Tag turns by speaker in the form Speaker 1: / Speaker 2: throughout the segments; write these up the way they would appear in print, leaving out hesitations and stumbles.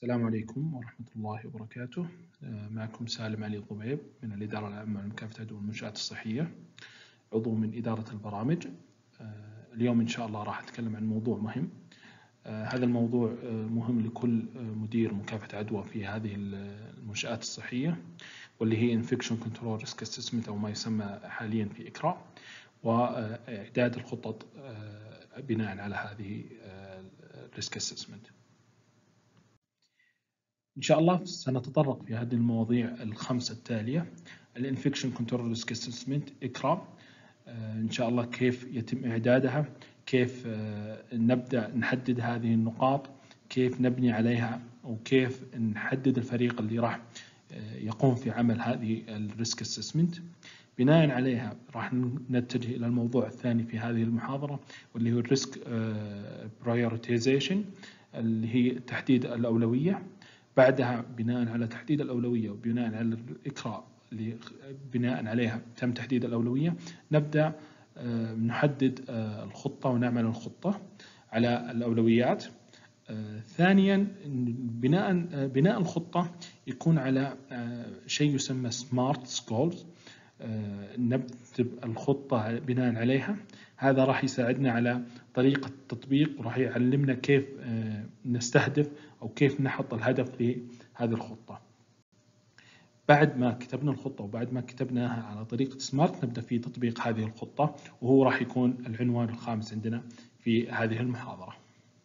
Speaker 1: السلام عليكم ورحمة الله وبركاته. معكم سالم علي ضبيب من الإدارة العامة لمكافحة عدوى المنشآت الصحية، عضو من إدارة البرامج. اليوم إن شاء الله راح أتكلم عن موضوع مهم. هذا الموضوع مهم لكل مدير مكافحة عدوى في هذه المنشآت الصحية، واللي هي Infection Control Risk Assessment أو ما يسمى حاليا في إكرا، وإعداد الخطط بناء على هذه Risk Assessment. إن شاء الله سنتطرق في هذه المواضيع الخمسة التالية: الانفكشن كنترول ريسك اسسمنت إكرا، إن شاء الله كيف يتم إعدادها، كيف نبدأ نحدد هذه النقاط، كيف نبني عليها، وكيف نحدد الفريق اللي راح يقوم في عمل هذه الريسك اسسمنت. بناء عليها راح نتجه إلى الموضوع الثاني في هذه المحاضرة، واللي هو الريسك برايورتيزيشن، اللي هي تحديد الأولوية. بعدها بناء على تحديد الأولوية وبناء على الإكرا اللي بناء عليها تم تحديد الأولوية، نبدأ نحدد الخطة ونعمل الخطة على الأولويات. ثانيا بناء الخطة يكون على شيء يسمى سمارت جولز، نكتب الخطة بناء عليها. هذا راح يساعدنا على طريقة التطبيق، وراح يعلمنا كيف نستهدف أو كيف نحط الهدف لهذه الخطة. بعد ما كتبنا الخطة وبعد ما كتبناها على طريقة سمارت، نبدأ في تطبيق هذه الخطة، وهو راح يكون العنوان الخامس عندنا في هذه المحاضرة.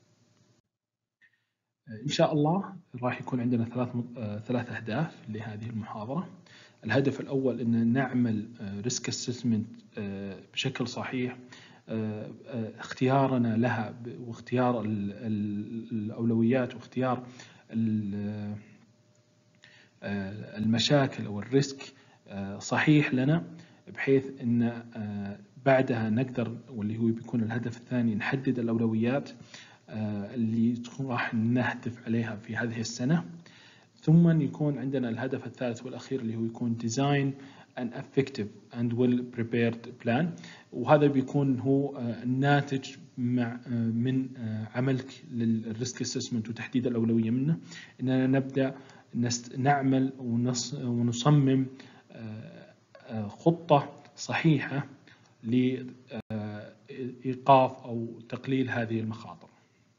Speaker 1: إن شاء الله راح يكون عندنا ثلاث أهداف لهذه المحاضرة. الهدف الأول أن نعمل ريسك اسسمنت بشكل صحيح، اختيارنا لها واختيار الأولويات واختيار المشاكل أو الريسك صحيح لنا، بحيث أن بعدها نقدر، واللي هو بيكون الهدف الثاني، نحدد الأولويات اللي راح نهدف عليها في هذه السنة. ثم يكون عندنا الهدف الثالث والأخير، اللي هو يكون Design an effective and well prepared plan، وهذا بيكون هو الناتج من عملك للريسك اسسمنت وتحديد الأولوية منه، إننا نبدأ نعمل ونصمم خطة صحيحة لإيقاف أو تقليل هذه المخاطر.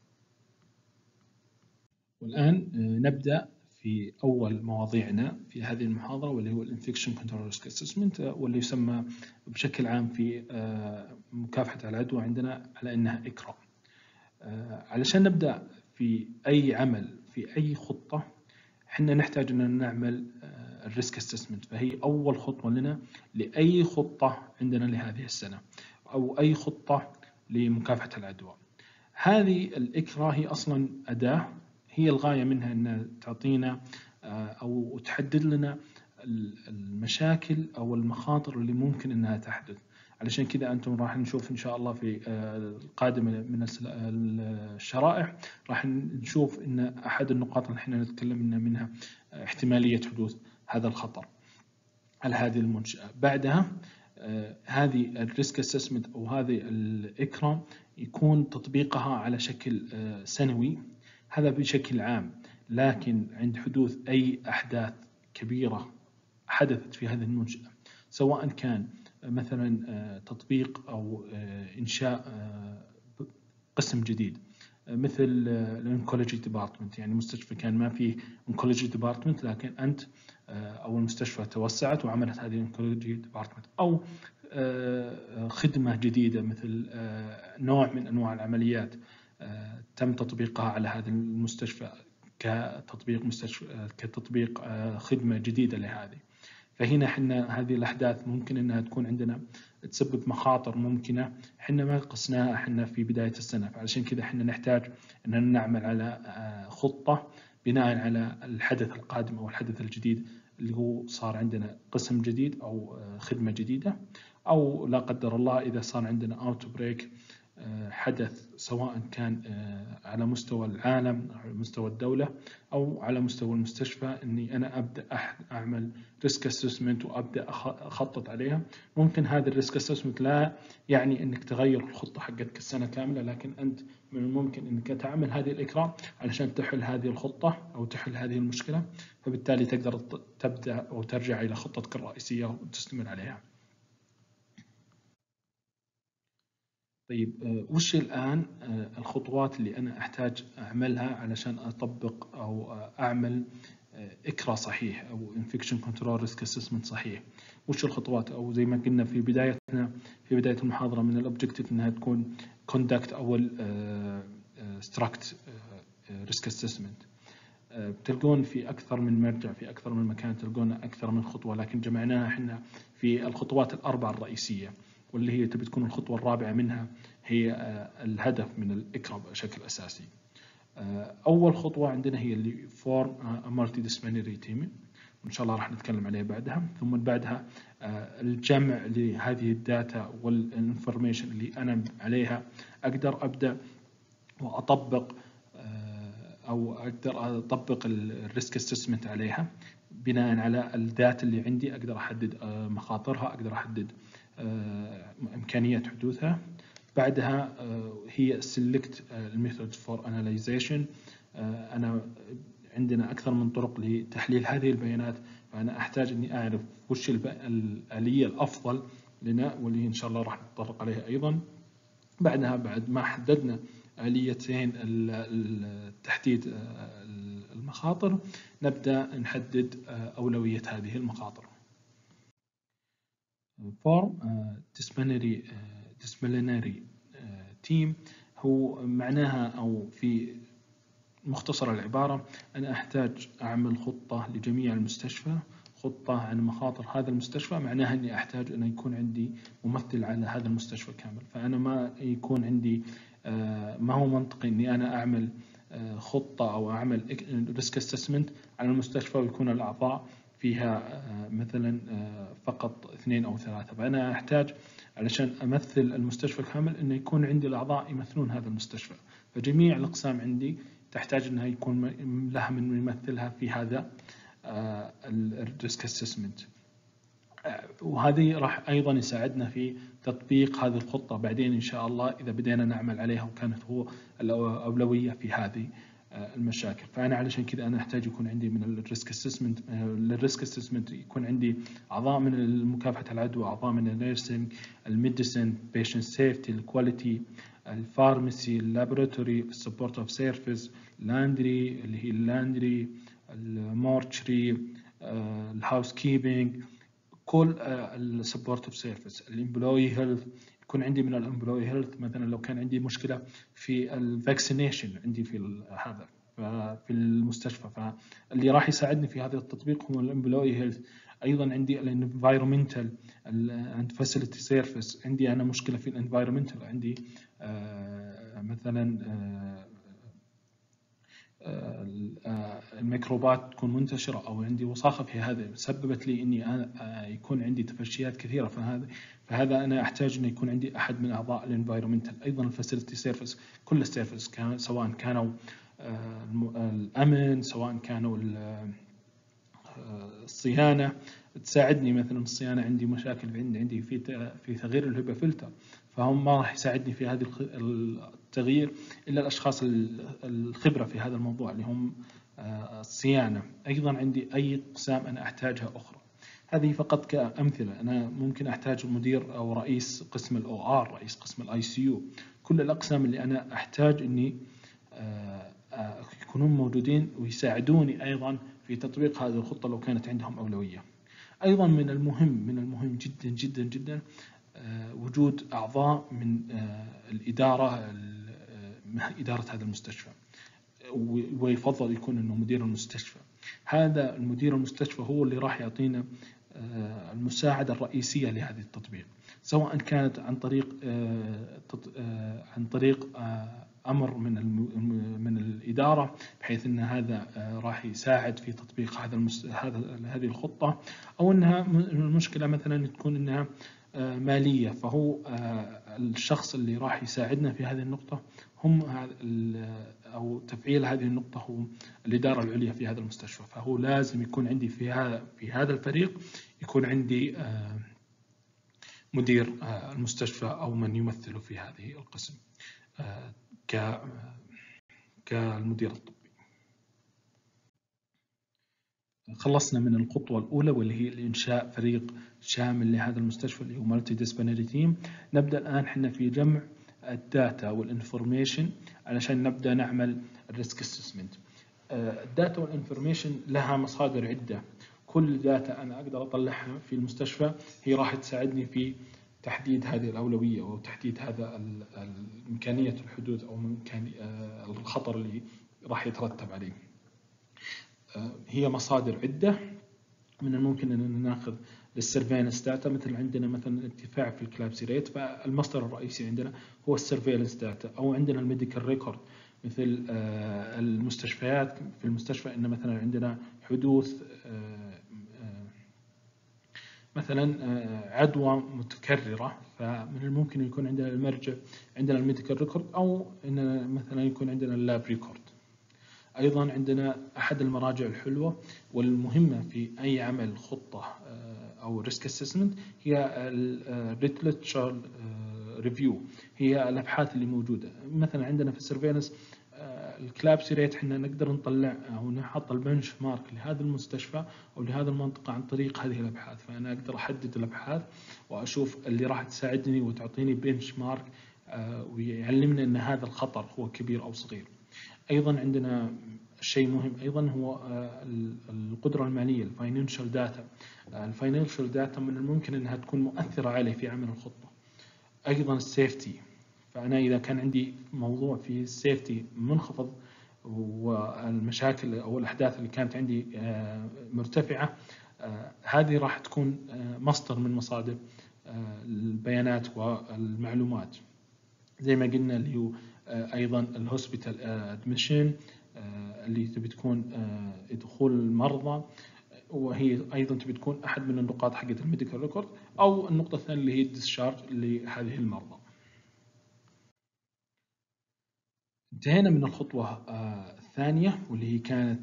Speaker 1: والآن نبدأ في أول مواضيعنا في هذه المحاضرة، واللي هو الانفكشن كنترول ريسك اسسمنت، واللي يسمى بشكل عام في مكافحة العدوى عندنا على أنها إكرا. علشان نبدأ في أي عمل في أي خطة، احنا نحتاج أن نعمل الريسك اسسمنت، فهي أول خطوة لنا لأي خطة عندنا لهذه السنة أو أي خطة لمكافحة العدوى. هذه الإكرا هي أصلا أداة، هي الغاية منها أن تعطينا أو تحدد لنا المشاكل أو المخاطر اللي ممكن أنها تحدث. علشان كذا أنتم راح نشوف إن شاء الله في القادمة من الشرائح راح نشوف أن أحد النقاط اللي احنا نتكلم منها احتمالية حدوث هذا الخطر على هذه المنشأة. بعدها هذه الريسك اسسمنت أو هذه الإكرا يكون تطبيقها على شكل سنوي، هذا بشكل عام. لكن عند حدوث أي أحداث كبيرة حدثت في هذه المنشأة، سواء كان مثلا تطبيق أو إنشاء قسم جديد، مثل الانكولوجي ديبارتمنت، يعني مستشفى كان ما فيه انكولوجي ديبارتمنت، لكن أنت أو المستشفى توسعت وعملت هذه الانكولوجي ديبارتمنت، أو خدمة جديدة مثل نوع من أنواع العمليات تم تطبيقها على هذا المستشفى كتطبيق خدمة جديدة لهذه. فهنا احنا هذه الأحداث ممكن أنها تكون عندنا تسبب مخاطر ممكنة احنا ما قسناها احنا في بداية السنة، فعلشان كذا احنا نحتاج أن نعمل على خطة بناء على الحدث القادم أو الحدث الجديد اللي هو صار عندنا قسم جديد أو خدمة جديدة، أو لا قدر الله إذا صار عندنا أوت بريك حدث، سواء كان على مستوى العالم أو على مستوى الدولة أو على مستوى المستشفى، إني أنا أبدأ أعمل ريسك أسسمنت وأبدأ أخطط عليها. ممكن هذا الريسك أسسمنت لا يعني إنك تغير الخطة حقتك السنة كاملة، لكن أنت من الممكن إنك تعمل هذه الإكرام علشان تحل هذه الخطة أو تحل هذه المشكلة، فبالتالي تقدر تبدأ أو ترجع إلى خطتك الرئيسية وتستمر عليها. طيب، وش الآن الخطوات اللي أنا أحتاج أعملها علشان أطبق أو أعمل إكرا صحيح أو Infection Control Risk Assessment صحيح؟ وش الخطوات؟ أو زي ما قلنا في بدايتنا في بداية المحاضرة، من الأوبجكتيف أنها تكون Conduct أو Struct Risk Assessment. بتلقون في أكثر من مرجع، في أكثر من مكان تلقون أكثر من خطوة، لكن جمعناها إحنا في الخطوات الأربع الرئيسية، واللي هي تبي تكون الخطوة الرابعة منها هي الهدف من الإكرا بشكل أساسي. أول خطوة عندنا هي اللي Form a Multidisciplinary Team، وإن شاء الله راح نتكلم عليها بعدها. ثم بعدها الجمع لهذه الداتا والإنفورميشن اللي أنا عليها أقدر أبدأ وأطبق أو أقدر أطبق الريسك أسسمنت عليها. بناء على الداتا اللي عندي أقدر أحدد مخاطرها، أقدر أحدد إمكانية حدوثها. بعدها هي select methods for analyzation. أنا عندنا أكثر من طرق لتحليل هذه البيانات، فأنا أحتاج إني أعرف وش الآلية الأفضل لنا، واللي إن شاء الله راح نتطرق عليها أيضا. بعدها بعد ما حددنا آليتين تحديد المخاطر، نبدأ نحدد أولوية هذه المخاطر. Form disciplinary team هو معناها، أو في مختصر العبارة، أنا أحتاج أعمل خطة لجميع المستشفى، خطة عن مخاطر هذا المستشفى. معناها أني أحتاج أن يكون عندي ممثل على هذا المستشفى كامل. فأنا ما يكون عندي ما هو منطقي أني أنا أعمل خطة أو أعمل ريسك أسسمنت على المستشفى ويكون الأعضاء فيها مثلا فقط 2 أو 3. فأنا أحتاج علشان أمثل المستشفى كامل أن يكون عندي الأعضاء يمثلون هذا المستشفى. فجميع الأقسام عندي تحتاج أنها يكون لها من يمثلها في هذا الريسك أسسمنت. وهذه راح أيضا يساعدنا في تطبيق هذه الخطة بعدين إن شاء الله إذا بدينا نعمل عليها وكانت هو الأولوية في هذه المشاكل. فأنا علشان كذا أنا أحتاج يكون عندي من الريسك أسسمنت، للريسك أسسمنت يكون عندي أعضاء من مكافحة العدوى، أعضاء من النيرسينج، الميديسن، بيشنت سيفتي، الكواليتي، الفارماسي، اللابوراتوري، السبورت اوف سيرفيس، لاندري اللي هي اللاندري، المورتشري، الهاوس كيبنج، كل السبورت اوف سيرفيس، الامبلوي هيلث. يكون عندي من الامبلوي هيلث مثلا لو كان عندي مشكله في الفاكسينيشن عندي في هذا في المستشفى، فاللي راح يساعدني في هذا التطبيق هو الامبلوي هيلث. ايضا عندي الانفايرمنتال اند فاسيلتي سيرفيس. عندي انا مشكله في الانفايرمنتال، عندي مثلا الميكروبات تكون منتشرة أو عندي وصاخة في هذا، سببت لي إني يكون عندي تفشيات كثيرة. فهذا أنا أحتاج إنه يكون عندي أحد من أعضاء الانفايرمنتال. أيضا الفاسيلتي سيرفيس، كل السيرفيس سواء كانوا الأمن، سواء كانوا الصيانة تساعدني. مثلا الصيانة عندي مشاكل عندي في تغيير الهبة فلتر، فهم ما راح يساعدني في هذا التغيير إلا الأشخاص الخبرة في هذا الموضوع اللي هم الصيانة. أيضا عندي أي أقسام أنا أحتاجها أخرى. هذه فقط كأمثلة. أنا ممكن أحتاج مدير أو رئيس قسم الأو آر، رئيس قسم الآي سي يو. كل الأقسام اللي أنا أحتاج إني يكونون موجودين ويساعدوني أيضا في تطبيق هذه الخطة لو كانت عندهم أولوية. أيضا من المهم جدا جدا جدا وجود أعضاء من الإدارة، إدارة هذا المستشفى، ويفضل يكون إنه مدير المستشفى. هذا المدير المستشفى هو اللي راح يعطينا المساعدة الرئيسية لهذه التطبيق، سواء كانت عن طريق أمر من الإدارة، بحيث أن هذا راح يساعد في تطبيق هذه الخطة، أو أنها المشكلة مثلا تكون أنها مالية، فهو الشخص اللي راح يساعدنا في هذه النقطة هم أو تفعيل هذه النقطة هو الإدارة العليا في هذا المستشفى. فهو لازم يكون عندي في هذا الفريق يكون عندي مدير المستشفى أو من يمثله في هذه القسم كالمدير الطبي. خلصنا من الخطوة الأولى واللي هي الإنشاء فريق شامل لهذا المستشفى اللي هو مالتي ديسبلينري تيم. نبدأ الآن احنا في جمع الداتا والانفورميشن علشان نبدأ نعمل الريسك اسسمنت. الداتا والانفورميشن لها مصادر عدة. كل داتا أنا أقدر أطلعها في المستشفى هي راح تساعدني في تحديد هذه الأولوية أو تحديد هذا إمكانية الحدوث أو الخطر اللي راح يترتب عليه. هي مصادر عدة. من الممكن أن ناخذ للسيرفيلنس داتا، مثل عندنا مثلا ارتفاع في الكلابسي ريت، فالمصدر الرئيسي عندنا هو السيرفيلنس داتا. أو عندنا الميديكال ريكورد، مثل المستشفيات في المستشفى إن مثلا عندنا حدوث مثلا عدوى متكررة، فمن الممكن يكون عندنا المرجع عندنا الميديكال ريكورد، أو إن مثلا يكون عندنا اللاب ريكورد. أيضا عندنا أحد المراجع الحلوة والمهمة في أي عمل خطة أو ريسك اسسمنت هي الليترشر ريفيو، هي الأبحاث اللي موجودة. مثلا عندنا في السيرفيلنس الكلابسي ريت احنا نقدر نطلع أو نحط البنش مارك لهذا المستشفى أو لهذه المنطقة عن طريق هذه الأبحاث. فأنا أقدر أحدد الأبحاث وأشوف اللي راح تساعدني وتعطيني بنش مارك ويعلمنا أن هذا الخطر هو كبير أو صغير. أيضا عندنا شيء مهم أيضا هو القدرة المالية، الفاينانشال داتا. الفاينانشال داتا من الممكن أنها تكون مؤثرة عليه في عمل الخطة. أيضا السيفتي، فأنا إذا كان عندي موضوع في السيفتي منخفض والمشاكل أو الأحداث اللي كانت عندي مرتفعة، هذه راح تكون مصدر من مصادر البيانات والمعلومات. زي ما قلنا اللي هو أيضا الهوسبيتال ادميشن اللي تبي تكون دخول المرضى، وهي أيضا تبي تكون أحد من النقاط حقت الميديكال ريكورد. أو النقطة الثانية اللي هي الديسشارج لهذه المرضى. انتهينا من الخطوة الثانية واللي هي كانت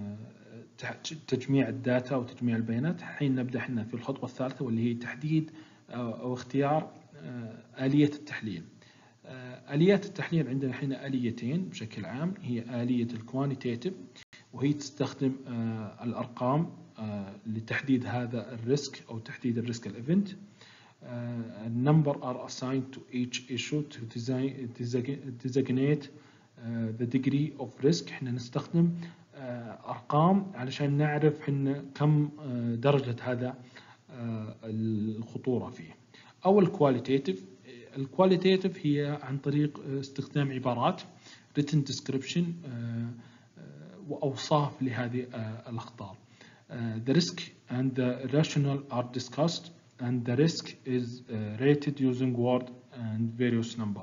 Speaker 1: تجميع الداتا وتجميع البيانات. الحين نبدأ احنا في الخطوة الثالثة واللي هي تحديد أو اختيار آلية التحليل. آليات التحليل عندنا الحين آليتين بشكل عام، هي آلية الكوانتيتيف وهي تستخدم الأرقام لتحديد هذا الريسك أو تحديد الريسك الإيفنت. number are assigned to each issue to designate the degree of risk. احنا نستخدم أرقام علشان نعرف احنا كم درجة هذا الخطورة فيه. أو الكواليتيتيف. الكواليتيتيف هي عن طريق استخدام عبارات written description وأوصاف لهذه الأخطار. The risk and the rationale are discussed and the risk is rated using word and various number.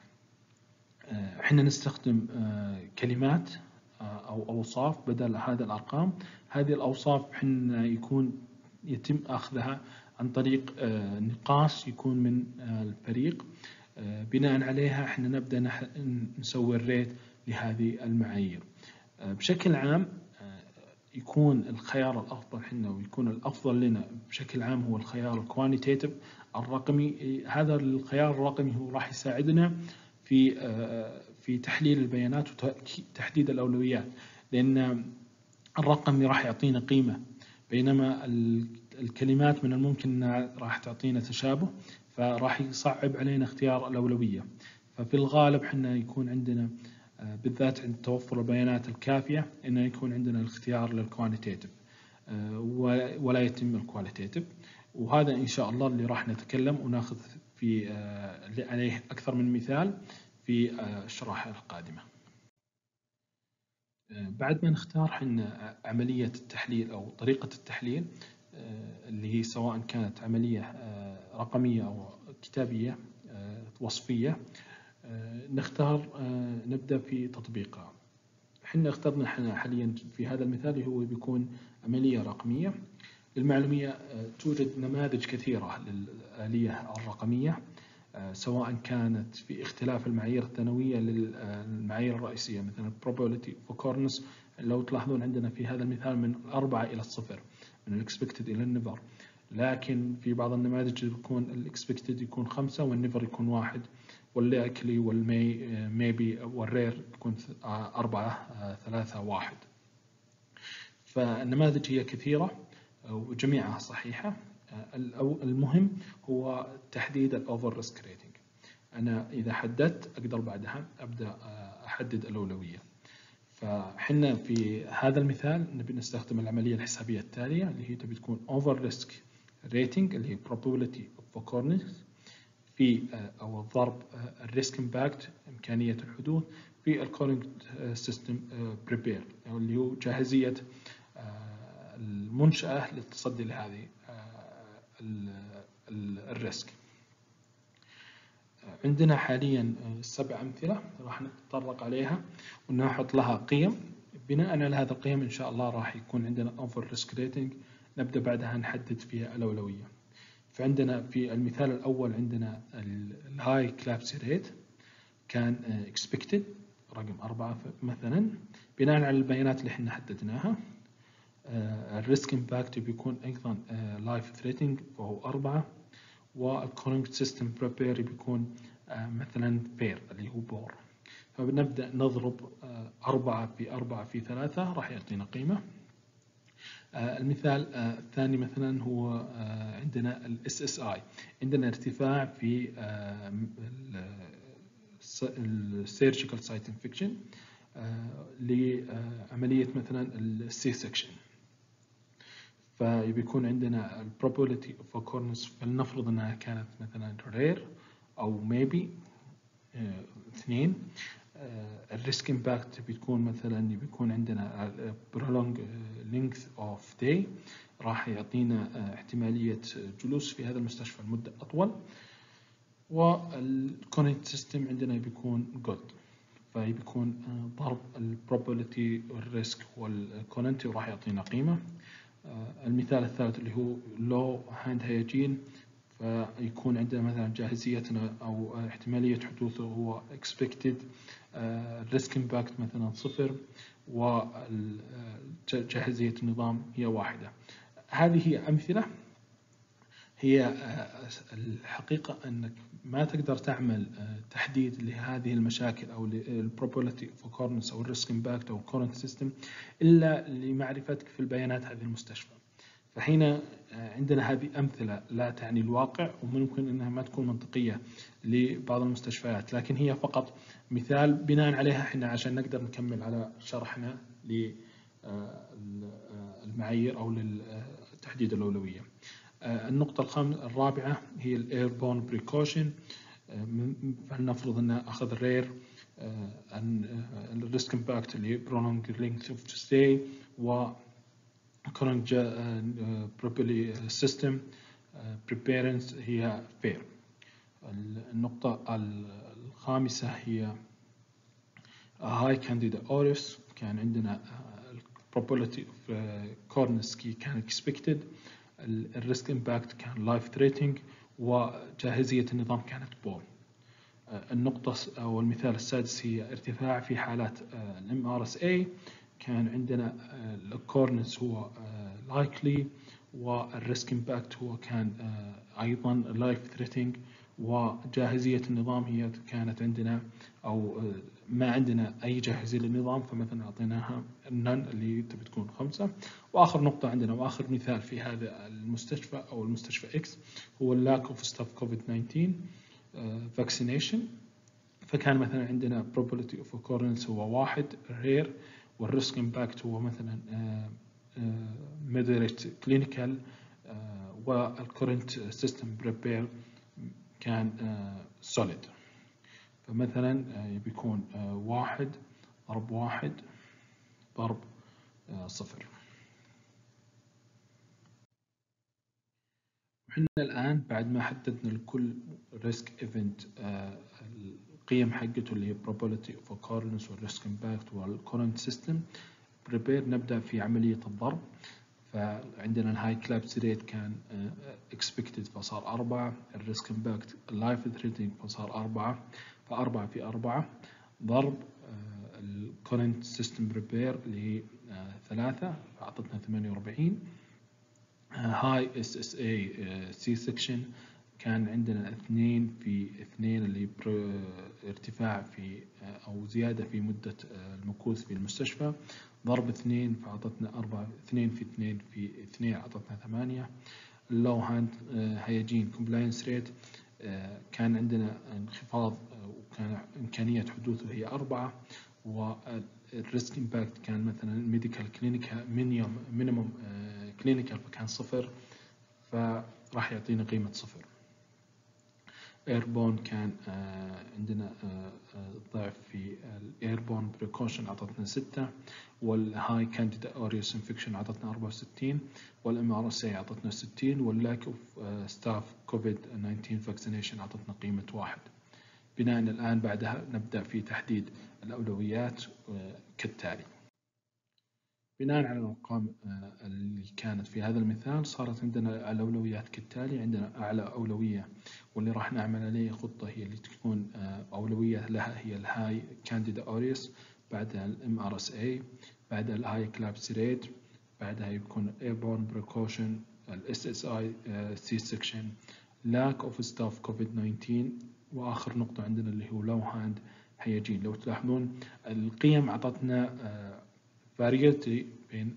Speaker 1: احنا نستخدم كلمات أو أوصاف بدل هذه الأرقام. هذه الأوصاف احنا يتم أخذها عن طريق نقاش يكون من الفريق. بناء عليها احنا نبدأ نسوي الريت لهذه المعايير. بشكل عام يكون الخيار الأفضل حنا ويكون الأفضل لنا بشكل عام هو الخيار الكوانتيتيف الرقمي. هذا الخيار الرقمي هو راح يساعدنا في تحليل البيانات وتحديد الأولويات، لأن الرقمي راح يعطينا قيمة، بينما الكلمات من الممكن أنها راح تعطينا تشابه، فراح يصعب علينا اختيار الأولوية. ففي الغالب حنا يكون عندنا بالذات عند توفر البيانات الكافية إنه يكون عندنا الاختيار للكوانتيتيف ولا يتم الكواليتيتيف. وهذا إن شاء الله اللي راح نتكلم وناخذ في عليه أكثر من مثال في الشرائح القادمة. بعد ما نختار حنا عملية التحليل أو طريقة التحليل اللي هي سواء كانت عملية رقمية أو كتابية وصفية، نختار نبدأ في تطبيقها. حنا اخترنا حاليا في هذا المثال هو بيكون عملية رقمية. للمعلومية توجد نماذج كثيرة للآلية الرقمية، سواء كانت في اختلاف المعايير الثانوية للمعايير الرئيسية، مثلا probability وكورنس. لو تلاحظون عندنا في هذا المثال من 4 إلى 0، من expected إلى النيفر، لكن في بعض النماذج يكون الاكسبكتد يكون 5 والنيفر يكون 1، واللايكلي والميبي والرير يكون 4 3 1. فالنماذج هي كثيرة وجميعها صحيحة. المهم هو تحديد الأوفر ريسك ريتنج. أنا إذا حددت أقدر بعدها أبدأ أحدد الأولوية. فحنا في هذا المثال نبي نستخدم العملية الحسابية التالية اللي هي تبي تكون Over Risk Rating اللي هي Probability of Occurrence في أو الضرب الريسك امباكت إمكانية الحدوث في الكورنت سيستم بريبير اللي هو جاهزية المنشأة للتصدي لهذه الريسك. عندنا حاليا 7 أمثلة راح نتطرق عليها ونحط لها قيم. بناء على هذه القيم إن شاء الله راح يكون عندنا Over Risk Rating نبدأ بعدها نحدد فيها الأولوية. فعندنا في المثال الأول عندنا الهاي كلابسي ريت كان expected رقم 4 مثلا، بناء على البيانات اللي احنا حددناها. الريسك امباكت بيكون أيضا لايف ثريتنج وهو 4، والكورنت سيستم بريبير بيكون مثلا فير اللي هو بور. فبنبدأ نضرب 4 في 4 في 3 راح يعطينا قيمة. المثال الثاني مثلا هو عندنا ال SSI، عندنا ارتفاع في السيرجيكال سايت انفكشن لعملية مثلا السي سكشن. فبيكون عندنا ال probability of occurrence فلنفرض انها كانت مثلا rare او maybe 2. الريسك امباكت بتكون مثلا بيكون عندنا prolonged length of day راح يعطينا احتمالية جلوس في هذا المستشفى لمدة أطول. والكورنت سيستم عندنا بيكون good، فبيكون ضرب ال probability والريسك والكورنت وراح يعطينا قيمة. المثال الثالث اللي هو low hand hygiene، فيكون عندنا مثلا جاهزيتنا أو احتمالية حدوثه هو expected، risk impact مثلا 0، وجاهزية النظام هي 1. هذه هي أمثلة. هي الحقيقة أنك ما تقدر تعمل تحديد لهذه المشاكل أو probability of occurrence أو risk impact أو current system إلا لمعرفتك في البيانات هذه المستشفى. فحين عندنا هذه أمثلة لا تعني الواقع وممكن أنها ما تكون منطقية لبعض المستشفيات، لكن هي فقط مثال بناء عليها احنا عشان نقدر نكمل على شرحنا للمعايير أو لتحديد الأولوية. النقطة الرابعة هي الايربون بريكوشن. فلنفرض أن أخذ رير الريسك امباكت اللي prolonged length of stay و current properly system preparedness هي fair. النقطة الخامسة هي high candida auris، كان عندنا probability of corners كان expected، الريسك امباكت كان life threatening، وجاهزية النظام كانت poor. النقطة أو المثال السادس هي ارتفاع في حالات الام RSA، كان عندنا الكورنس هو likely والريسك امباكت هو كان أيضا life threatening، وجاهزية النظام هي كانت عندنا أو ما عندنا أي جاهزية للنظام، فمثلا أعطيناها النون اللي تبي تكون 5. وآخر نقطة عندنا وآخر مثال في هذا المستشفى أو المستشفى X هو lack of staff COVID-19 vaccination. فكان مثلا عندنا probability of occurrence هو 1 rare، والريسك امباكت هو مثلا moderate clinical، والcurrent system prepare كان solid. فمثلا بيكون 1 ضرب 1 ضرب 0. وحنا الآن بعد ما حددنا لكل risk event القيم حقته اللي هي probability of occurrence والrisk impact والcurrent system prepare، نبدأ في عملية الضرب. فعندنا الهاي كلابس ريت كان expected فصار 4. الريسك امباكت اللايف ثريتنج فصار 4. ف4 في 4 ضرب الكورنت سيستم بريبير اللي هي 3 فأعطتنا 48. هاي اس اس اي سي سكشن كان عندنا 2 في 2 اللي ارتفاع في أو زيادة في مدة المكوث في المستشفى ضرب 2 فأعطتنا 4. 2 في 2 في 2 أعطتنا 8. اللو هاند هيجين كومبلاينس ريت كان عندنا انخفاض وكان إمكانية حدوثه هي 4. والريسك امباكت كان مثلا ميديكال كلينيكال مينيموم كلينيكال فكان 0 فراح يعطينا قيمة 0. ايربون كان عندنا ضعف في الايربون بريكوشن اعطتنا 6. والهاي كانديدا اوريوس انفكشن اعطتنا 64. والام ار اس اي اعطتنا 60. واللاك اوف ستاف كوفيد 19 فاكسينيشن اعطتنا قيمة 1. بناء الان بعدها نبدا في تحديد الاولويات كالتالي. بناء على الأرقام اللي كانت في هذا المثال صارت عندنا الأولويات كالتالي. عندنا أعلى أولوية واللي راح نعمل عليه خطة هي اللي تكون أولوية لها هي الهاي كانديدا أوريوس، بعدها الام ار اس اي، بعدها الهاي كلابس ريت، بعدها يكون ايربورن بريكوشن، الاس اس اي سي سكشن، لاك اوف ستاف كوفيد 19، واخر نقطة عندنا اللي هو لو هاند هيجين. لو تلاحظون القيم اعطتنا فاريتي بين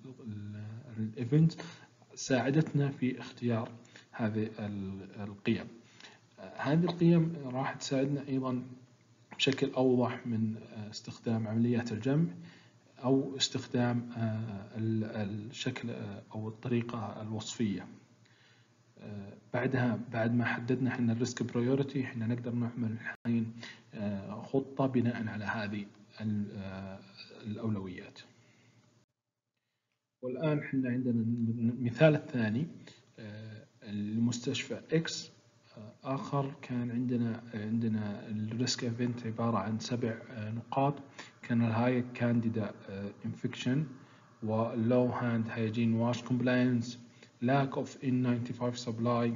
Speaker 1: الايفنت ساعدتنا في اختيار هذه القيم. هذه القيم راح تساعدنا ايضا بشكل اوضح من استخدام عمليات الجمع او استخدام الشكل او الطريقة الوصفية. بعدها بعد ما حددنا احنا الريسك برايورتي احنا نقدر نعمل الحين خطة بناء على هذه الأولويات. والآن احنا عندنا المثال الثاني لمستشفى إكس آخر. كان عندنا الريسك ايفنت عبارة عن 7 نقاط. كان الهاي كانديدا انفكشن، واللو هاند هايجين واش كومبلاينس، lack of N95 supply،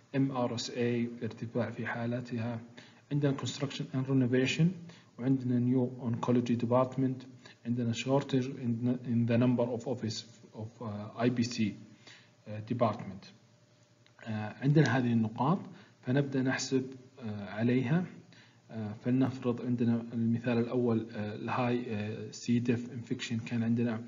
Speaker 1: MRSA ارتفاع في حالتها، عندنا construction and renovation، وعندنا new oncology department، عندنا shortage in the number of office of IBC department. عندنا هذه النقاط فنبدأ نحسب عليها. فلنفرض عندنا المثال الأول الهاي سي ديف انفكشن كان عندنا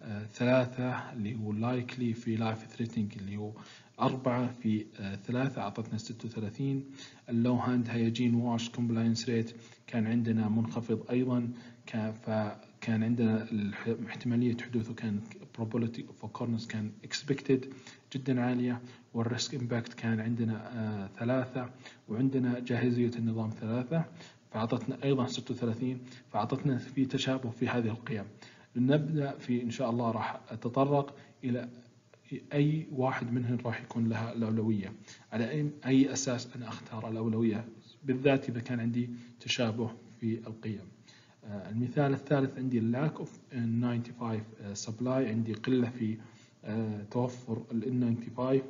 Speaker 1: 3 اللي هو likely في life threatening اللي هو 4 في 3 أعطتنا 36. اللو هاند هيجين واش كومبلاينس ريت كان عندنا منخفض أيضا، فكان عندنا احتمالية حدوثه كان probability of occurrence كان expected جدا عالية. والريسك امباكت كان عندنا 3 وعندنا جاهزية النظام 3 فأعطتنا أيضا 36 فأعطتنا في تشابه في هذه القيم. نبدأ في إن شاء الله راح أتطرق إلى أي واحد منهم راح يكون لها الأولوية، على أي أساس أنا أختار الأولوية بالذات إذا كان عندي تشابه في القيم. المثال الثالث عندي lack of N95 supply، عندي قلة في توفر ال N95.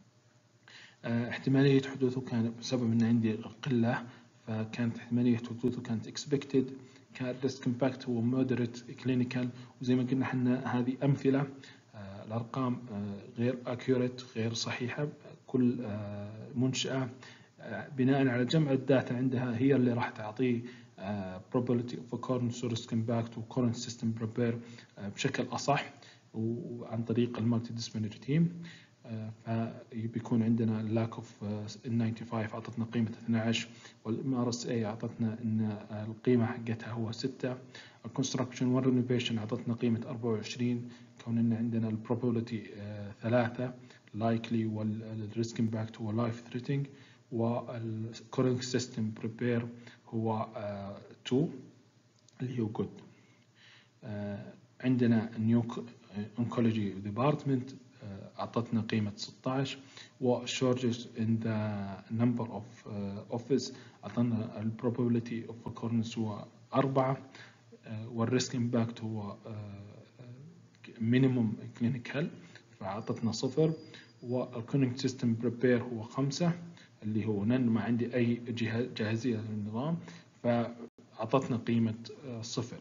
Speaker 1: احتمالية حدوثه كان بسبب أن عندي قلة فكانت احتمالية حدوثه كانت expected. كان risk impact هو moderate clinical، وزي ما قلنا احنا هذه أمثلة. الأرقام غير accurate غير صحيحة. كل منشأة بناء على جمع الداتا عندها هي اللي راح تعطيه probability of occurrence risk impact و current system prepare بشكل أصح وعن طريق المالتي ديسبلينري تيم. فبيكون عندنا lack of N95 أعطتنا قيمة 12، والMRSA أعطتنا إن القيمة حقتها هو 6. الكونستراكشن والرينوفيشن أعطتنا قيمة 24 كون إن عندنا البروبابيلتي 3 likely والريسك امباكت هو life threatening والكورنت سيستم بريبير هو 2 اللي هو good. عندنا نيو اونكولوجي ديبارتمنت أعطتنا قيمة 16 وشورجز in the number of office أعطتنا البروبابيلتي of occurrence هو 4 والريسك امباكت هو minimum clinical فأعطتنا 0، والكونكت سيستم بريبير هو 5 اللي هو نن، ما عندي أي جاهزية للنظام، فأعطتنا قيمة 0.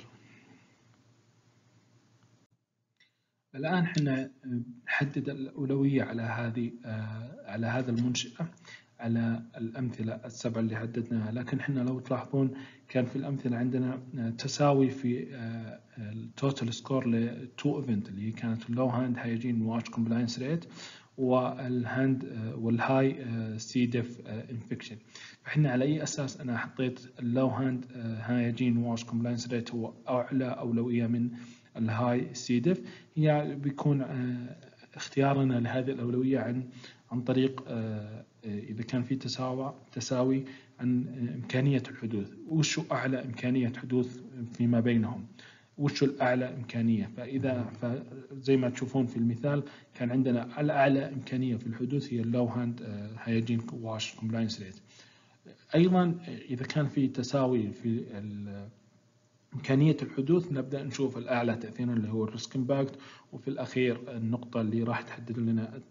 Speaker 1: الآن احنا نحدد الأولوية على هذا المنشأة على الأمثلة السبعة اللي حددناها. لكن احنا لو تلاحظون كان في الأمثلة عندنا تساوي في التوتال سكور لتو ايفنت اللي هي كانت اللو هاند هايجين واش كومبلاينس ريت والهاي سي ديف انفكشن. فاحنا على اي اساس انا حطيت اللو هاند هايجين واش كومبلاينس ريت هو اعلى اولويه من الهاي سي ديف؟ هي بيكون اختيارنا لهذه الاولويه عن طريق اذا كان في تساوي عن امكانيه الحدوث، وشو اعلى امكانيه حدوث فيما بينهم، وشو الأعلى إمكانية. فزي ما تشوفون في المثال كان عندنا الأعلى إمكانية في الحدوث هي اللو هاند هايجين واش كومبلاينس ريت. أيضا إذا كان في تساوي في إمكانية الحدوث نبدأ نشوف الأعلى تأثيرا اللي هو الريسك امباكت، وفي الأخير النقطة اللي راح تحدد لنا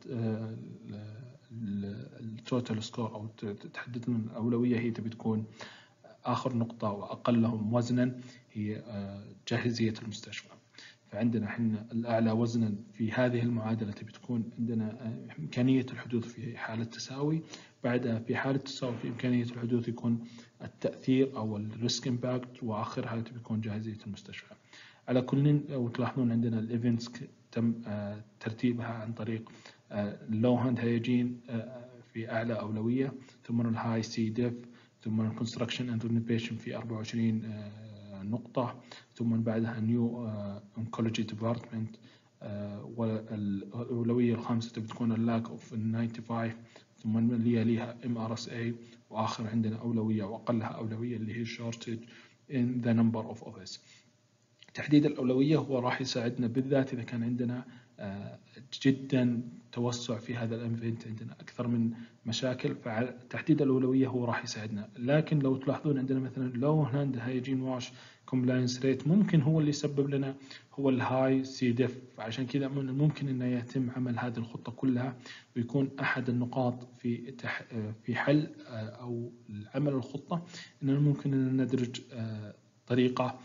Speaker 1: التوتال سكور أو تحدد لنا الأولوية هي تبي تكون آخر نقطة وأقلهم وزنا هي جاهزية المستشفى. فعندنا احنا الأعلى وزنا في هذه المعادلة تبي تكون عندنا إمكانية الحدوث في حالة تساوي، بعدها في حالة تساوي في إمكانية الحدوث يكون التأثير أو الريسك امباكت، وآخرها تبي تكون جاهزية المستشفى. على كل وتلاحظون عندنا الايفنتس تم ترتيبها عن طريق اللو هاند هايجين في أعلى أولوية، ثم الهاي سي ديف، ثم الكونستراكشن اند رينوفيشن في 24 نقطة، ثم بعدها نيو انكولوجي ديبارتمنت، والأولوية الخامسة بتكون اللاك اوف 95، ثم اللي ليها MRSA، وآخر عندنا أولوية وأقلها أولوية اللي هي shortage in the number of office. تحديد الأولوية هو راح يساعدنا بالذات إذا كان عندنا جدا توسع في هذا الإيفنت، عندنا أكثر من مشاكل، فتحديد الأولوية هو راح يساعدنا. لكن لو تلاحظون عندنا مثلا لو هاند هايجين واش كومبلاينس ريت ممكن هو اللي يسبب لنا هو الهاي سي ديف، فعشان كذا ممكن أنه يتم عمل هذه الخطة كلها، ويكون أحد النقاط في حل أو عمل الخطة أننا ممكن أن ندرج طريقة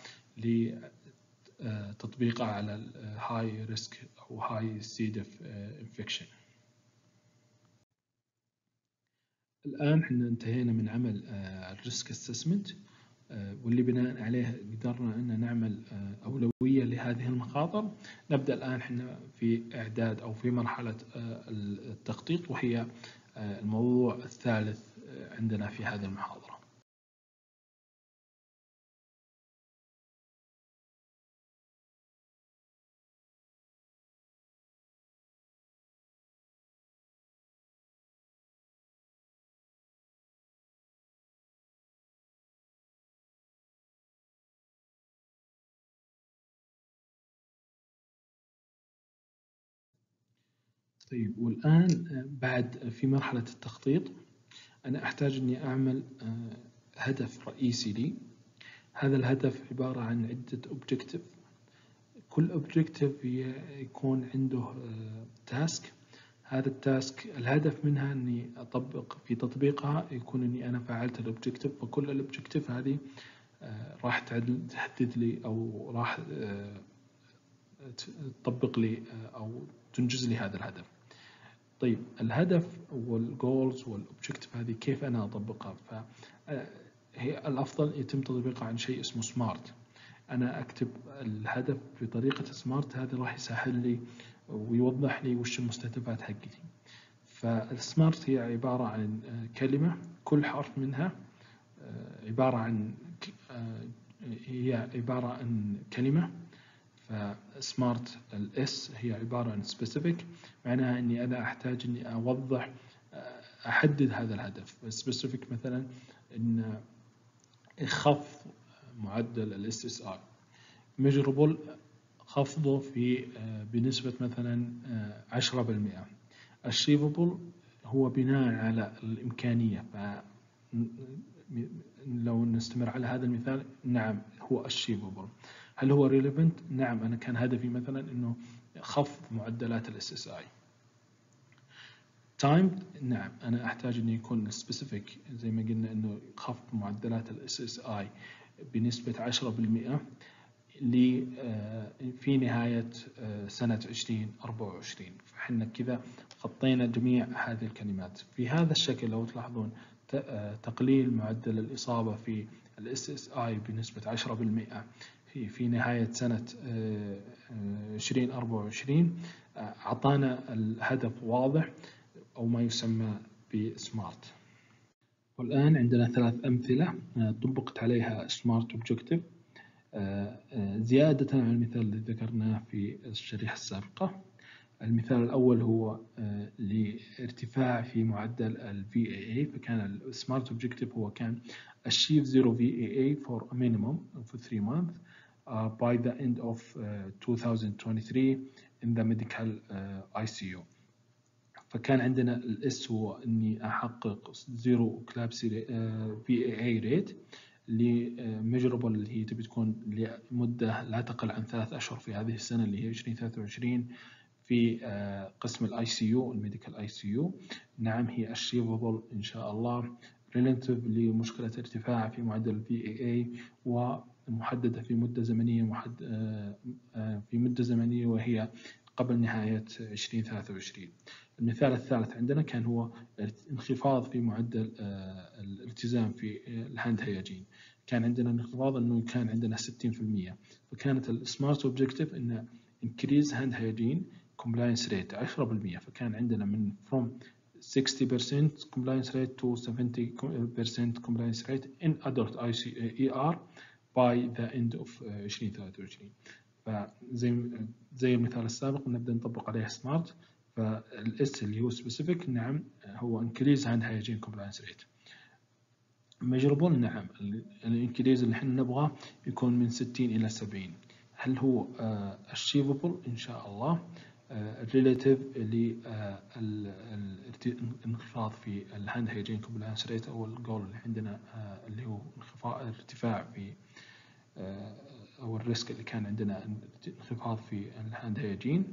Speaker 1: لتطبيقها على الهاي ريسك أو هاي سي ديف انفكشن. الآن احنا انتهينا من عمل الريسك اسسمنت، واللي بناء عليه قدرنا أن نعمل أولوية لهذه المخاطر. نبدأ الآن احنا في إعداد أو في مرحلة التخطيط، وهي الموضوع الثالث عندنا في هذه المحاضرة. طيب، والآن بعد في مرحلة التخطيط أنا أحتاج أني أعمل هدف رئيسي لي. هذا الهدف عبارة عن عدة أوبجكتيف، كل أوبجكتيف يكون عنده تاسك. هذا التاسك الهدف منها أني أطبق في تطبيقها يكون أني أنا فعلت الأوبجكتيف، فكل الأوبجكتيف هذه راح تحدد لي أو راح تطبق لي أو تنجز لي هذا الهدف. طيب، الهدف والجولز والأوبجكتيف هذه كيف أنا أطبقها؟ فهي الأفضل يتم تطبيقها عن شيء اسمه سمارت. أنا أكتب الهدف بطريقة سمارت، هذا راح يسهل لي ويوضح لي وش المستهدفات حقتي. فالسمارت هي عبارة عن كلمة، كل حرف منها عبارة عن كلمة. فسمارت الاس هي عبارة عن specific، معناها اني انا احتاج اني اوضح احدد هذا الهدف. specific مثلا ان خفض معدل الاس اس اي، measurable خفضه في بنسبة مثلا 10%. achievable هو بناء على الإمكانية، لو نستمر على هذا المثال نعم هو achievable. هل هو relevant؟ نعم، أنا كان هدفي مثلا إنه خفض معدلات ال SSI. timed، نعم أنا أحتاج إنه يكون specific زي ما قلنا إنه خفض معدلات ال SSI بنسبة 10% في نهاية سنة 2024. فإحنا كذا غطينا جميع هذه الكلمات في هذا الشكل. لو تلاحظون تقليل معدل الإصابة في ال SSI بنسبة 10% في نهاية سنة 2024 أعطانا الهدف واضح أو ما يسمى بسمارت. والآن عندنا 3 أمثلة طبقت عليها سمارت أوبجكتيف زيادة على المثال الذي ذكرناه في الشريحة السابقة. المثال الأول هو لارتفاع في معدل ال VAA، فكان السمارت أوبجكتيف هو كان achieve 0 VAA for a minimum of 3 months by the end of 2023 in the medical ICU. فكان عندنا الاس هو اني احقق 0 كلابسي VAA ريت لميجربل اللي هي تبي تكون لمده لا تقل عن 3 أشهر في هذه السنه اللي هي 2023 في قسم الاي سي يو، الميديكال اي سي يو. نعم هي اشيفبل ان شاء الله ريلاتيف لمشكله ارتفاع في معدل الفي اي اي، ومحدده في مده زمنيه وهي قبل نهايه 2023. المثال الثالث عندنا كان هو انخفاض في معدل الالتزام في الهاند هيجين. كان عندنا انخفاض انه كان عندنا 60%، فكانت السمارت اوبجكتيف انه increase hand hygiene compliance rate 10%. فكان عندنا من from 60% compliance rate to 70% compliance rate in adult ER by the end of 2023. فزي المثال السابق نبدأ نطبق عليه سمارت. فالاس اللي هو specific نعم هو increase hand hygiene compliance rate. measurable نعم الانكريز اللي احنا نبغاه يكون من 60 إلى 70. هل هو achievable؟ إن شاء الله. relative للانخفاض في الهاند هيجين كومبلاينس ريت أو الجول اللي عندنا اللي هو ارتفاع في أو الريسك اللي كان عندنا انخفاض في الهاند هيجين.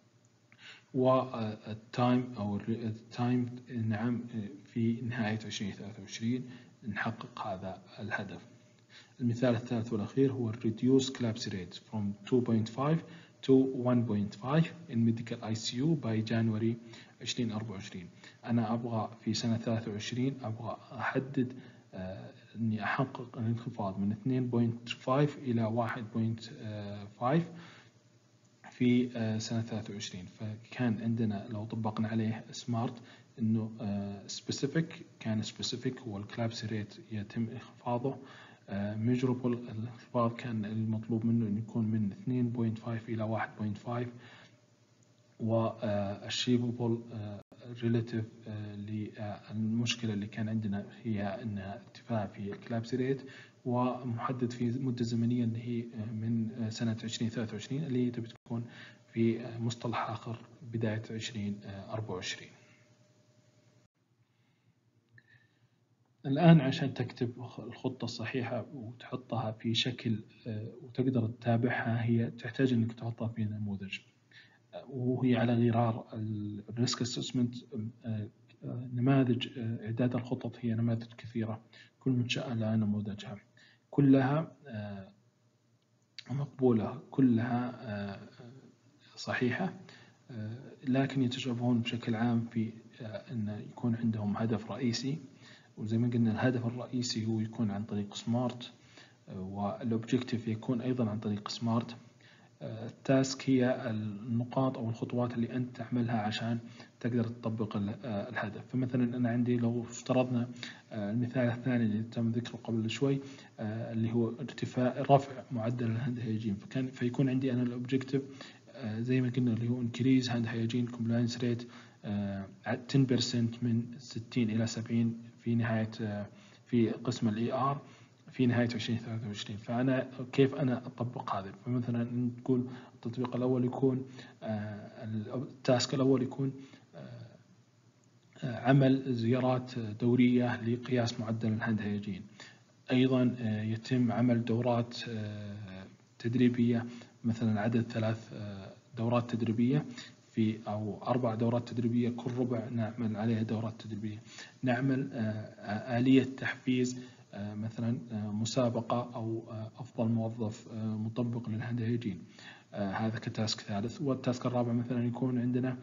Speaker 1: والتايم أو التايم نعم في نهاية 2023 نحقق هذا الهدف. المثال الثالث والأخير هو reduce collapse rate from 2.5 to 1.5 in medical ICU by January 2024. أنا أبغى في سنة 23 أبغى أحدد إني أحقق الانخفاض من 2.5 إلى 1.5 في سنة 23. فكان عندنا لو طبقنا عليه سمارت إنه specific، كان specific هو الكلابس ريت يتم انخفاضه. measurable الانخفاض كان المطلوب منه إنه يكون من 2.5 إلى 1.5. و achievable relative للمشكلة اللي كان عندنا هي أنها ارتفاع في الكلابس ريت، ومحدد في مدة زمنية اللي هي من سنة 2023 اللي تبي تكون في مصطلح آخر بداية 2024. الآن عشان تكتب الخطة الصحيحة وتحطها في شكل وتقدر تتابعها، هي تحتاج أنك تحطها في نموذج، وهي على غرار الريسك اسسمنت. نماذج إعداد الخطط هي نماذج كثيرة، كل منشأة لها نموذجها، كلها مقبولة، كلها صحيحة، لكن يتشابهون بشكل عام في أن يكون عندهم هدف رئيسي. وزي ما قلنا الهدف الرئيسي هو يكون عن طريق سمارت، والأوبجيكتيف يكون أيضا عن طريق سمارت. التاسك هي النقاط أو الخطوات اللي أنت تعملها عشان تقدر تطبق الهدف. فمثلا أنا عندي لو افترضنا المثال الثاني اللي تم ذكره قبل شوي اللي هو رفع معدل الهاند هيجين، فيكون عندي أنا الأوبجيكتيف زي ما قلنا اللي هو increase hand hygiene compliance rate 10% من 60 إلى 70 في نهاية في قسم الإي آر في نهاية 2023. فأنا كيف أنا أطبق هذا؟ فمثلا نقول التطبيق الأول يكون التاسك الأول يكون عمل زيارات دورية لقياس معدل الهاند هيجين. أيضا يتم عمل دورات تدريبية، مثلا عدد 3 دورات تدريبية أو 4 دورات تدريبية، كل ربع نعمل عليها دورات تدريبية. نعمل آلية تحفيز، مثلا مسابقة أو أفضل موظف مطبق للهاند هايجين، هذا كتاسك ثالث. والتاسك الرابع مثلا يكون عندنا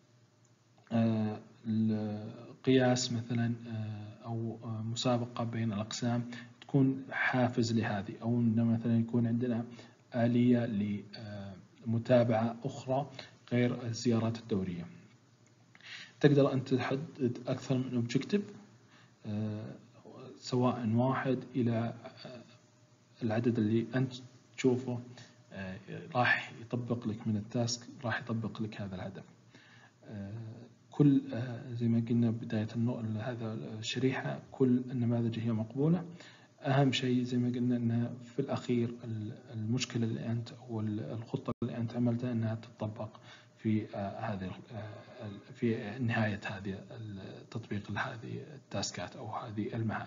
Speaker 1: القياس مثلا أو مسابقة بين الأقسام تكون حافز لهذه، أو إنه مثلا يكون عندنا آلية لمتابعة أخرى غير الزيارات الدورية. تقدر أن تحدد أكثر من أوبجكتيف، سواء 1 إلى العدد اللي أنت تشوفه راح يطبق لك من التاسك، راح يطبق لك هذا الهدف. كل زي ما قلنا بداية هذا الشريحة، كل النماذج هي مقبولة. أهم شيء زي ما قلنا أنها في الأخير المشكلة اللي أنت أو الخطة اللي أنت عملتها أنها تطبق في هذه في نهاية هذه التطبيق لهذه التاسكات أو هذه المهام.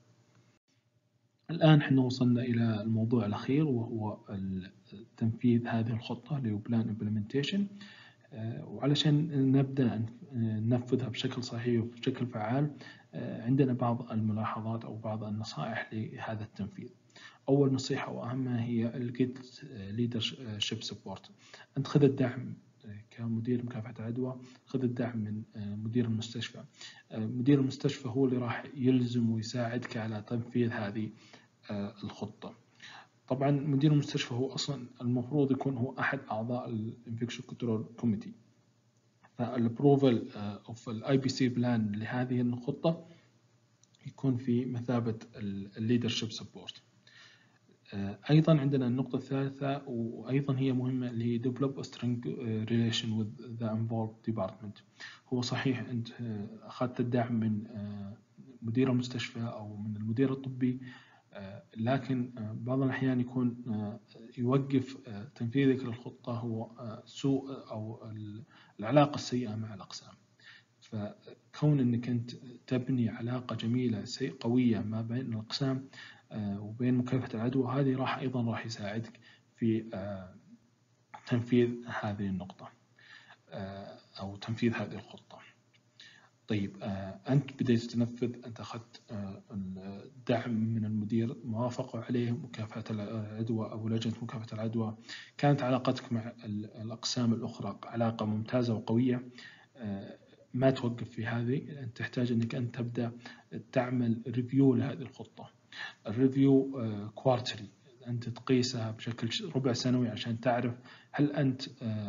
Speaker 1: الآن احنا وصلنا إلى الموضوع الأخير، وهو تنفيذ هذه الخطة اللي هو Plan Implementation. وعلشان نبدأ ننفذها بشكل صحيح وبشكل فعال، عندنا بعض الملاحظات أو بعض النصائح لهذا التنفيذ. أول نصيحة وأهمها هي الجيت ليدرشيب سبورت. أنت خذ الدعم كمدير مكافحة العدوى، خذ الدعم من مدير المستشفى. مدير المستشفى هو اللي راح يلزم ويساعدك على تنفيذ هذه الخطة. طبعا مدير المستشفى هو أصلا المفروض يكون هو أحد أعضاء الانفكشن كنترول كوميتي، فالابروفل اوف الاي بي سي بلان لهذه الخطة يكون في مثابة الليدرشيب سبورت. أيضا عندنا النقطة الثالثة وأيضا هي مهمة، اللي develop a strong relation with the involved department. هو صحيح أنت أخذت الدعم من مدير المستشفى أو من المدير الطبي، لكن بعض الأحيان يكون يوقف تنفيذك للخطة هو سوء أو العلاقة السيئة مع الأقسام. فكون أنك أنت تبني علاقة جميلة قوية ما بين الأقسام وبين مكافحة العدوى، هذه أيضا راح يساعدك في تنفيذ هذه النقطة أو تنفيذ هذه الخطة. طيب أنت بديت تنفذ، أنت أخذت الدعم من المدير، موافقة عليه مكافحة العدوى أو لجنة مكافحة العدوى، كانت علاقتك مع الأقسام الأخرى علاقة ممتازة وقوية. ما توقف في هذه، أنت تحتاج أنك أنت تبدأ تعمل ريفيو لهذه الخطة. الريفيو كوارتري، أنت تقيسها بشكل ربع سنوي عشان تعرف هل أنت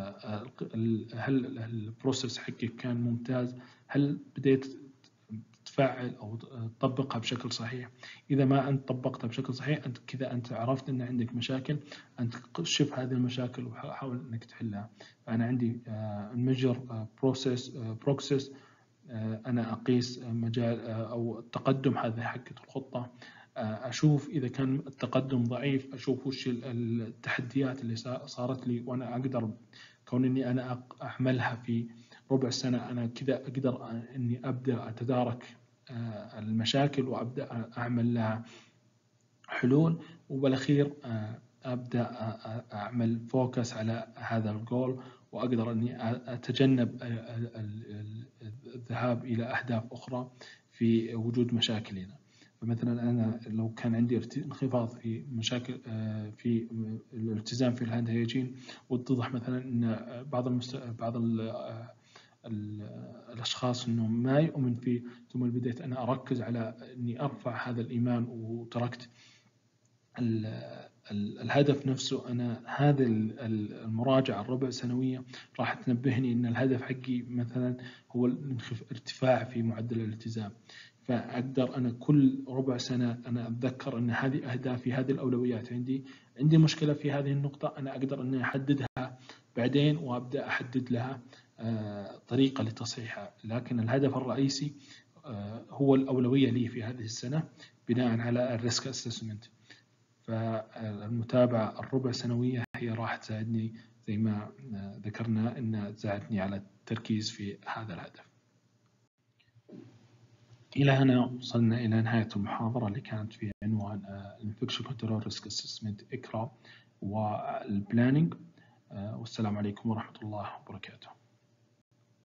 Speaker 1: هل البروسيس حقك كان ممتاز، هل بديت تفعل أو تطبقها بشكل صحيح. إذا ما أنت طبقتها بشكل صحيح، أنت كذا أنت عرفت أن عندك مشاكل، أنت شوف هذه المشاكل وحاول أنك تحلها. فأنا عندي الميجر بروسيس، أنا أقيس مجال أو التقدم هذه حقة الخطة، أشوف إذا كان التقدم ضعيف، أشوف وش التحديات اللي صارت لي، وأنا أقدر كون إني أنا أعملها في ربع سنة، أنا كذا أقدر إني أبدأ أتدارك المشاكل وأبدأ أعمل لها حلول، وبالأخير أبدأ أعمل فوكس على هذا الجول، وأقدر أني أتجنب الذهاب إلى أهداف أخرى في وجود مشاكل هنا. فمثلا أنا لو كان عندي انخفاض في مشاكل في الالتزام في الهاند هايجين، واتضح مثلا أن بعض الأشخاص أنه ما يؤمن فيه، ثم بديت أنا أركز على أني أرفع هذا الإيمان وتركت الهدف نفسه. أنا هذه المراجعة الربع سنوية راح تنبهني أن الهدف حقي مثلا هو ارتفاع في معدل الالتزام، فأقدر أنا كل ربع سنة أنا أتذكر أن هذه أهدافي، هذه الأولويات عندي مشكلة في هذه النقطة، أنا أقدر أن أحددها بعدين وأبدأ أحدد لها طريقة لتصحيحها. لكن الهدف الرئيسي هو الأولوية لي في هذه السنة بناء على الريسك أسسمنت. فالمتابعة الربع سنوية هي راح تساعدني زي ما ذكرنا أنها تساعدني على التركيز في هذا الهدف. إلى هنا وصلنا إلى نهاية المحاضرة اللي كانت في عنوان بعنوان الانفكشن كنترول ريسك اسسمنت إكرا والبلاننج. والسلام عليكم ورحمة الله وبركاته.